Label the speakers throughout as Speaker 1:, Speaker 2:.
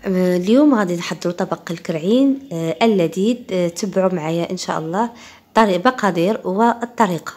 Speaker 1: اليوم غادي نحضروا طبق الكرعين اللذيذ. تبعوا معايا ان شاء الله مقادير والطريقه.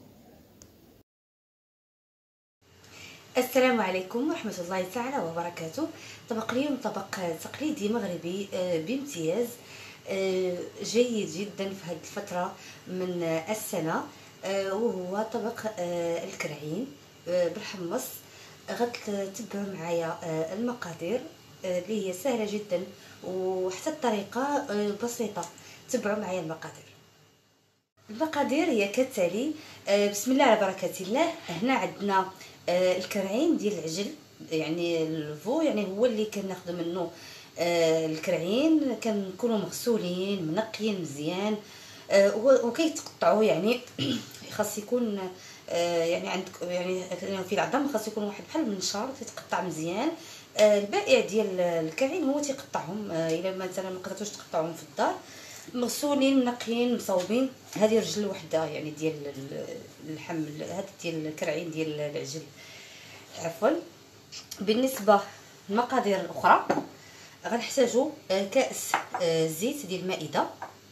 Speaker 1: السلام عليكم ورحمه الله تعالى وبركاته. طبق اليوم طبق تقليدي مغربي بامتياز، جيد جدا في هذه الفتره من السنه، وهو طبق الكرعين بالحمص. غتتبعوا معايا المقادير اللي هي سهله جدا، وحتى الطريقه بسيطه. تبعوا معايا المقادير هي كالتالي. بسم الله على بركه الله. هنا عندنا الكرعين ديال العجل، يعني الفو، يعني هو اللي كناخذ منه الكرعين. كنكونوا مغسولين منقيين مزيان، وكيتقطعوا يعني خاص يكون يعني عندك يعني في العظم خاص يكون واحد بحال المنشار تيتقطع مزيان. البائع ديال الكرعين هو تيقطعهم، الا مثلا ما قدرتوش تقطعوهم في الدار، مغسولين منقيين مصوبين. هذه رجل وحده يعني ديال الحمل، هذا ديال الكرعين ديال العجل عفوا. بالنسبه للمقادير الاخرى غنحتاجوا كاس زيت ديال المائده،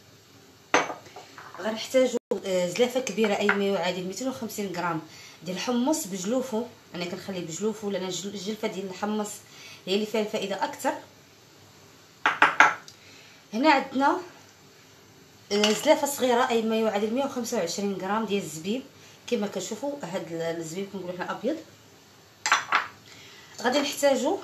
Speaker 1: غنحتاجوا زلافه كبيره اي ما يعادل 250 غرام ديال الحمص بجلوفه. انا كنخليه بجلوفه لان الجلفه ديال الحمص هي اللي فيها الفائده اكثر. هنا عندنا زلافه صغيره اي ما يعادل 125 غرام ديال الزبيب. كما كتشوفوا هذا الزبيب كنقولوا حنا ابيض. غادي نحتاجوا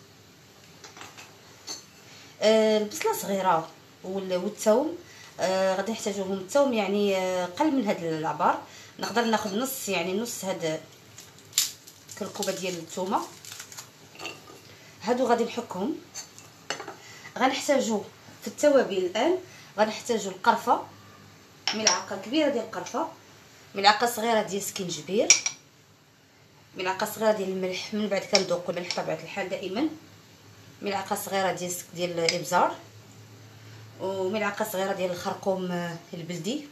Speaker 1: البصله صغيره والثوم. غادي نحتاجوهم الثوم يعني قل من هاد العبار. نقدر ناخذ نص، يعني نص هاد كركوبه ديال الثومه. هادو غادي نحكهم. غنحتاجو في التوابل الان غنحتاجو القرفه، ملعقه كبيره ديال القرفه، ملعقه صغيره ديال السكينجبير، ملعقه صغيره ديال الملح، من بعد كنذوقوا الملح بطبيعه الحال دائما، ملعقه صغيره ديال الابزار، وملعقه صغيره ديال الخرقوم البلدي.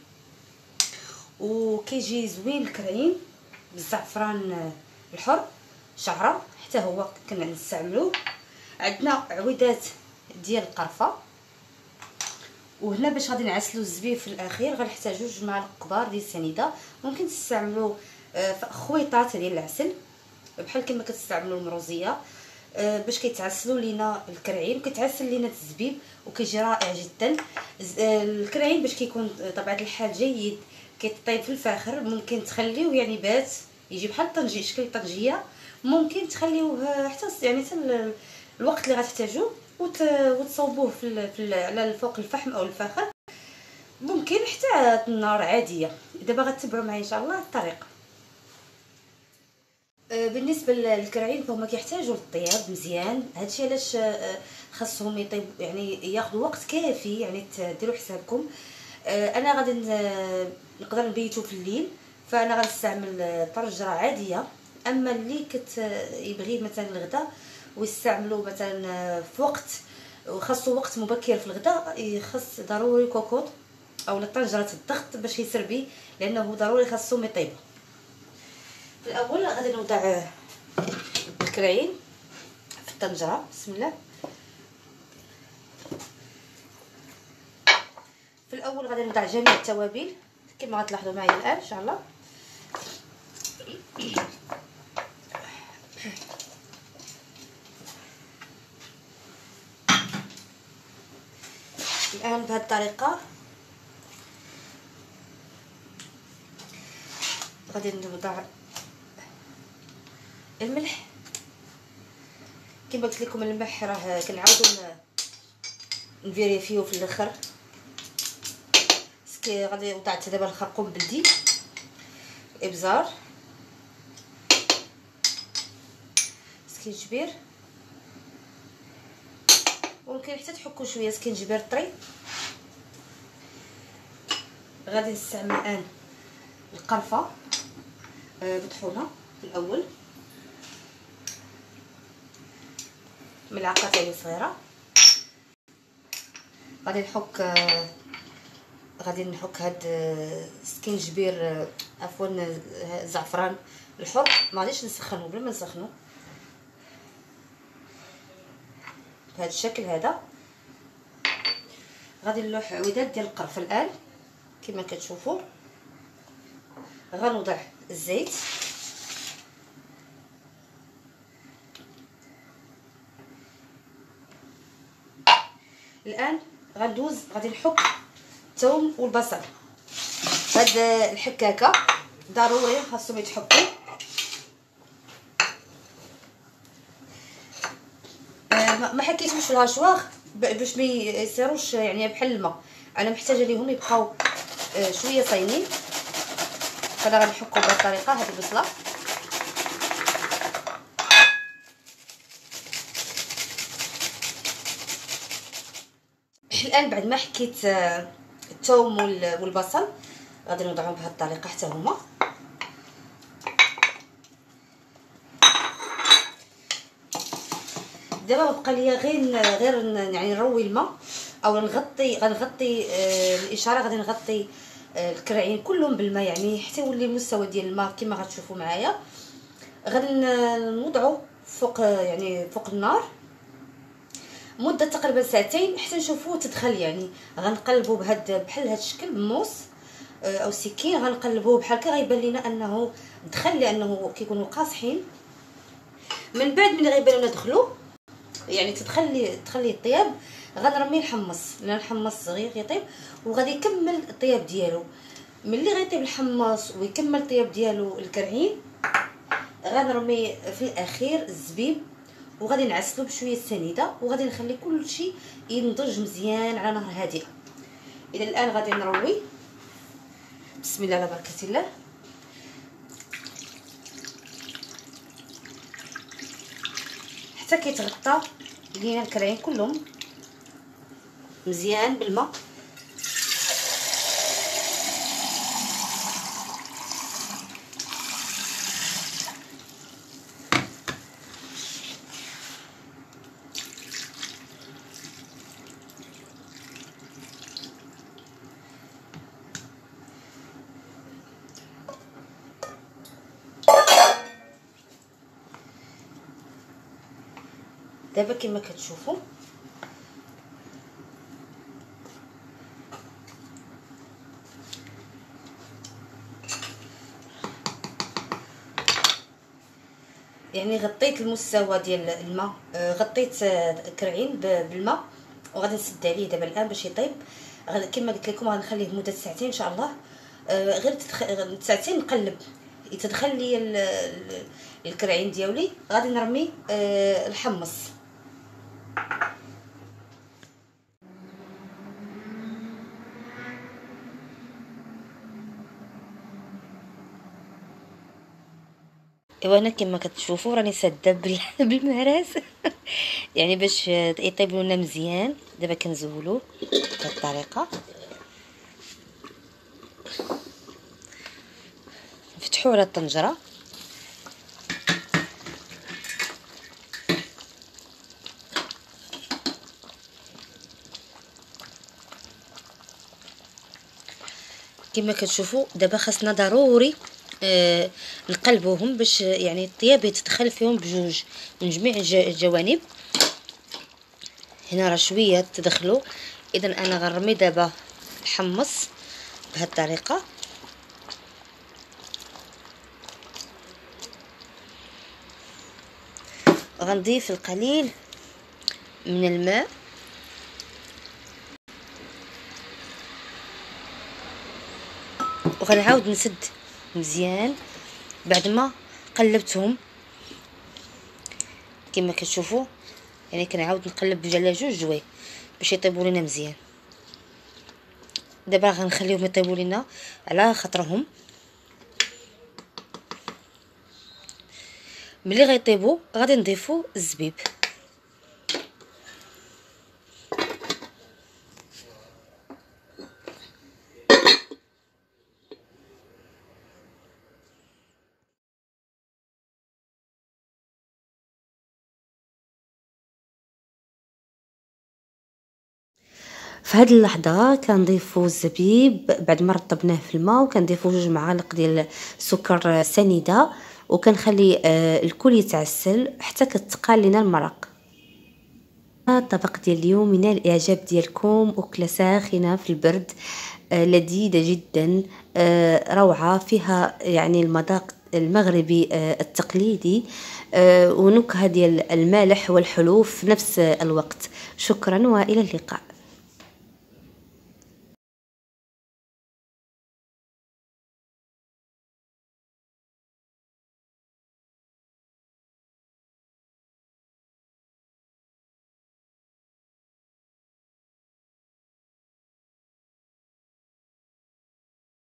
Speaker 1: وكيجي زوين الكرعين بالزعفران الحر شعره حتى هو كنستعملوه. عندنا عويدات ديال القرفه. وهنا باش غادي نعسلو الزبيب في الاخير غنحتاجو 2 معالق كبار ديال السنيده. ممكن تستعملوا خويطات ديال العسل بحال كما كتستعملوا المروزيه باش كيتعسلوا لينا الكرعين وكيتعسل لينا الزبيب وكيجي رائع جدا. الكرعين باش كيكون طبيعه الحال جيد كيطيب في الفاخر، ممكن تخليوه يعني بات يجي بحال الطنجيه، شكل الطنجيه. ممكن تخليوه حتى يعني حتى الوقت اللي غتحتاجوه وتصوبوه على فوق الفحم او الفاخر. ممكن حتى النار عاديه. دابا غتبعوا معايا ان شاء الله الطريقه. بالنسبه للكرعين فهما كيحتاجوا للطياب مزيان. هادشي علاش خاصهم يطيب يعني ياخذوا وقت كافي، يعني ديروا حسابكم. انا غادي نقدر نبيتو في الليل، فانا غنستعمل طرجره عاديه. اما اللي يبغي مثلا الغداء ويستعملوا مثلا في وقت وخاصو وقت مبكر في الغداء، يخص ضروري كوكوط او طنجره الضغط باش يسربي، لانه ضروري خاصهم يطيبوا. في الاول غادي نوضع الكرعين في الطنجره. بسم الله. في الاول غادي نوضع جميع التوابل كما غتلاحظوا معايا الان ان شاء الله. الان بهذه الطريقه غادي نوضع الملح. كما قلت لكم الملح راه كنعاودوا نفيريفيو في الاخر. غادي وضعت دابا الخرقوم بلدي، ابزار، سكينجبير. ممكن حتى تحكوا شويه سكينجبير طري. غادي نستعمل الان القرفه مطحونه في الاول، ملعقه تاهي صغيره. غادي نحك هاد السكينجبير عفوا زعفران الحر. ما غاديش نسخنو بلا ما نسخنو. بهذا الشكل هذا. غادي نلوح عويدات ديال القرفه الان كما كتشوفوا. غنوضع الزيت، الان غادي نحك الثوم والبصل. هاد الحكاكه ضروري خاصهم يتحكوا. ما حكيتهمش في الهاشواغ باش ما يصيروش يعني بحال الماء، انا محتاجه ليهم يبقاو شويه صاينين. فانا غنحكو بهذه الطريقه. هذه البصله الان بعد ما حكيت الثوم والبصل غادي نوضعهم بهذه الطريقه حتى هما. دابا بقى ليا غير يعني نروي الماء او غنغطي الاشاره. غادي نغطي الكرعين كلهم بالماء يعني حتى يولي المستوى ديال الماء كما غتشوفوا معايا. غادي نوضعوا فوق يعني فوق النار مده تقريبا ساعتين حتى نشوفوه تدخل. يعني غنقلبوا بحال هذا الشكل بموس او سكين. غنقلبوه بحال هكا غيبان لنا انه دخل، لانه كيكونوا قاصحين. من بعد ملي غيبان لنا دخلوا يعني تدخلي الطياب، غنرمي نحمص لان الحمص صغير يطيب وغادي يكمل الطياب ديالو. ملي غيطيب الحمص ويكمل الطياب ديالو الكرعين غنرمي في الاخير الزبيب وغادي نعسلو بشويه السنيده وغادي نخلي كلشي ينضج مزيان على نار هادئه. اذا الان غادي نروي. بسم الله على بركه الله. حتى كيتغطى لينا الكرعين كلهم مزيان بالماء. دابا كما كتشوفوا يعني غطيت المستوى ديال الماء، غطيت الكرعين بالماء وغادي نسد عليه دابا الان باش يطيب. كما قلت لكم غنخليه مده ساعتين ان شاء الله. غير ساعتين نقلب يتدخل لي الكرعين ديالي. غادي نرمي الحمص. ايوا انا كما كتشوفوا راني ساده بالمهراس يعني باش يطيب لنا مزيان. دابا كنزولوه بهذه الطريقه. نفتحوا على الطنجره كما كتشوفوا. دابا خاصنا ضروري نقلبوهم باش يعني الطياب يتدخل فيهم بجوج من جميع الجوانب. هنا راه شويه تدخلوا. اذا انا غنرمي دابا الحمص بهذه الطريقه. غنضيف القليل من الماء وغنعاود نسد مزيان بعد ما قلبتهم كما كتشوفوا. يعني كنعاود نقلب على جوج جوايه باش يطيبوا لنا مزيان. دابا غنخليهم يطيبوا لنا على خاطرهم. ملي غيطيبوا غادي نضيفوا الزبيب. في هذه اللحظه كنضيفوا الزبيب بعد ما رطبناه في الماء، وكنضيفوا 2 معالق ديال السكر سنيده، وكنخلي الكل يتعسل حتى كتقال لنا المرق. الطبق ديال اليوم من الاعجاب ديالكم، اكله ساخنه في البرد، لذيذه جدا، روعه، فيها يعني المذاق المغربي التقليدي، ونكهه ديال المالح والحلو في نفس الوقت. شكرا والى اللقاء.